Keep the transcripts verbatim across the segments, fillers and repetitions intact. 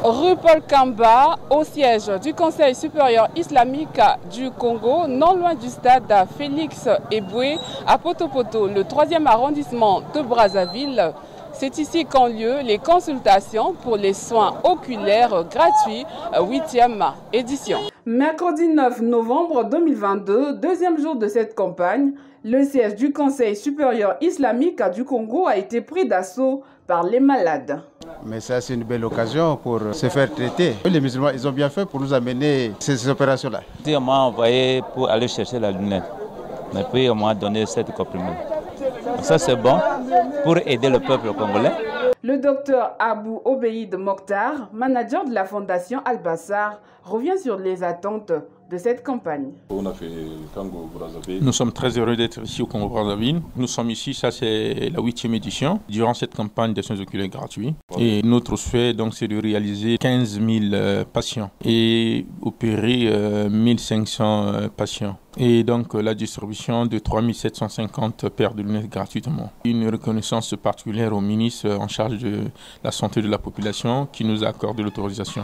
Rue Paul Kamba, au siège du Conseil supérieur islamique du Congo, non loin du stade Félix Eboué, à Poto-Poto, le troisième arrondissement de Brazzaville. C'est ici qu'ont lieu les consultations pour les soins oculaires gratuits, huitième édition. Mercredi neuf novembre deux mille vingt-deux, deuxième jour de cette campagne, le siège du Conseil supérieur islamique du Congo a été pris d'assaut par les malades. Mais ça, c'est une belle occasion pour se faire traiter. Les musulmans, ils ont bien fait pour nous amener ces opérations-là. On m'a envoyé pour aller chercher la lunette, mais puis on m'a donné cette comprimés. Ça, c'est bon pour aider le peuple congolais. Le docteur Abou Obeid Mokhtar, manager de la fondation Al-Bassar, revient sur les attentes de cette campagne. On a fait Congo-Brazzaville. Nous sommes très heureux d'être ici au Congo-Brazzaville. Nous sommes ici, ça c'est la huitième édition, durant cette campagne des soins oculaires gratuits. Et notre souhait, donc, c'est de réaliser quinze mille euh, patients et opérer euh, mille cinq cents euh, patients. Et donc euh, la distribution de trois mille sept cent cinquante paires de lunettes gratuitement. Une reconnaissance particulière au ministre en charge de la santé de la population qui nous a accordé l'autorisation.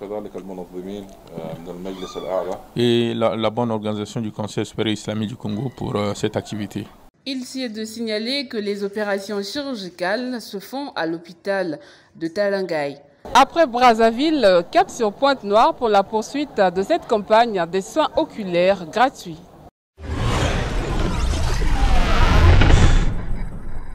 Et la, la bonne organisation du Conseil supérieur islamique du Congo pour euh, cette activité. Il s'y est de signaler que les opérations chirurgicales se font à l'hôpital de Talangaï. Après Brazzaville, cap sur Pointe-Noire pour la poursuite de cette campagne des soins oculaires gratuits.